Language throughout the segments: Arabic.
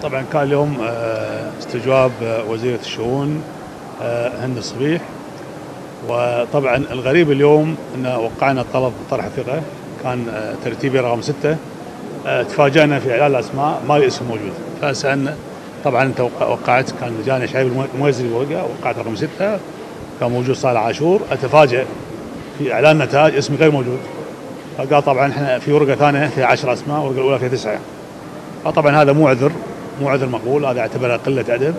طبعا كان اليوم استجواب وزيرة الشؤون هند الصبيح. وطبعا الغريب اليوم ان وقعنا طلب طرح ثقة كان ترتيبي رقم 6. تفاجأنا في اعلان الاسماء ما لي اسم موجود، فسألنا طبعا انت وقعت، كان جاني شعيب الموزري وقعت رقم 6 كان موجود صالح عاشور. اتفاجأ في اعلان نتائج اسمي غير موجود، فقال طبعا احنا في ورقة ثانية فيها 10 اسماء، والورقة الاولى فيها 9. فطبعا هذا مو عذر مقبول، هذا اعتبره قلة ادب.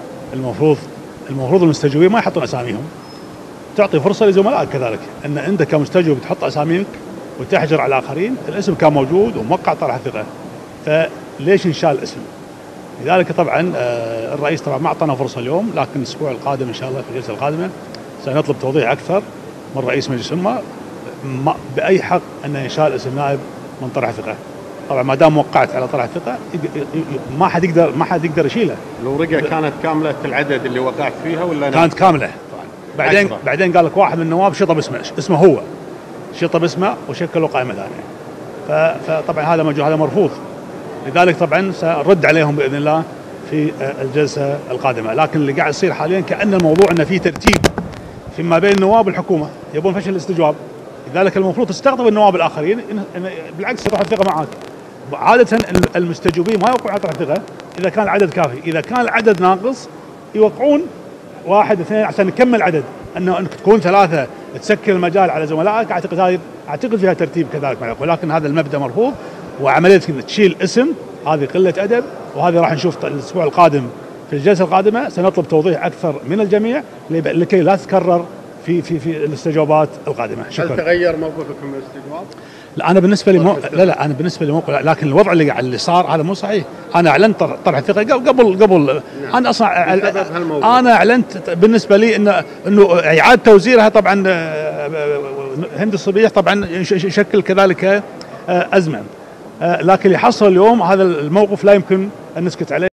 المفروض المستجوبين ما يحطون اساميهم، تعطي فرصه لزملائك كذلك، ان انت كمستجوب تحط اساميك وتحجر على الاخرين. الاسم كان موجود وموقع طرح ثقه، فليش انشال الاسم؟ لذلك طبعا الرئيس طبعا ما اعطانا فرصه اليوم، لكن الاسبوع القادم ان شاء الله في الجلسه القادمه سنطلب توضيح اكثر من رئيس مجلس الامه باي حق ان ينشال اسم نائب من طرح ثقه. طبعا ما دام وقعت على طرح ثقه ما حد يقدر يشيله. الورقه كانت كامله العدد اللي وقعت فيها ولا كانت كامله؟ بعدين قال لك واحد من النواب شطب اسمه هو شطب اسمه وشكلوا قائمه ثانيه، فطبعا هذا مرفوض. لذلك طبعا سنرد عليهم باذن الله في الجلسه القادمه. لكن اللي قاعد يصير حاليا كأن الموضوع انه في ترتيب فيما بين النواب والحكومه، يبون فشل الاستجواب. لذلك المفروض تستقطب النواب الاخرين، بالعكس يروح الثقه معك. عاده المستجوبين ما يوقعون على طرح ثقه اذا كان العدد كافي، اذا كان العدد ناقص يوقعون 1 2 عشان نكمل عدد. انك تكون 3 تسكر المجال على زملائك، اعتقد فيها ترتيب كذلك ما يقول. لكن هذا المبدا مرفوض، وعمليه تشيل اسم هذه قله ادب، وهذه راح نشوف الاسبوع القادم في الجلسه القادمه. سنطلب توضيح اكثر من الجميع لكي لا تتكرر في الاستجوابات القادمه. شكرا. هل تغير موقفك من الاستجواب؟ لا انا بالنسبه لي انا بالنسبه لي موقع، لكن الوضع اللي صار هذا مو صحيح. انا اعلنت طرح الثقه قبل نعم. انا اصلا انا اعلنت بالنسبه لي انه اعاده توزيرها. طبعا هند الصبيح طبعا يشكل كذلك ازمه، لكن اللي حصل اليوم هذا الموقف لا يمكن ان نسكت عليه.